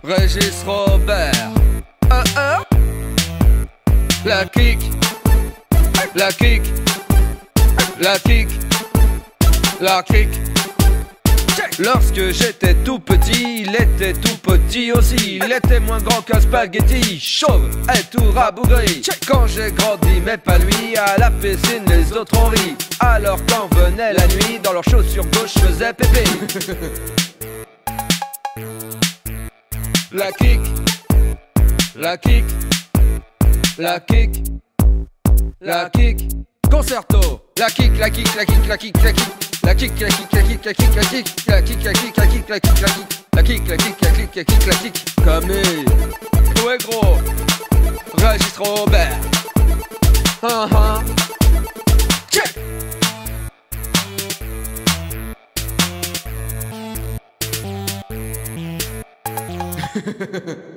Régis Robert. La kick, la kick, la kick, la kick. Lorsque j'étais tout petit, il était tout petit aussi. Il était moins grand qu'un spaghetti, chauve et tout rabougri. Quand j'ai grandi, mais pas lui, à la piscine les autres ont ri. Alors quand venait la nuit, dans leurs chaussures gauche faisait pépé. La kick, la kick, la kick, la kick. Concerto. La kick, la kick, la kick, la kick, la kick. La kick, la kick, la kick, la kick, la kick. La kick, la kick, la kick, la kick, la kick. La kick, la kick, la kick, la kick, la kick. Camille. Ouais gros. Régis Robert. Check.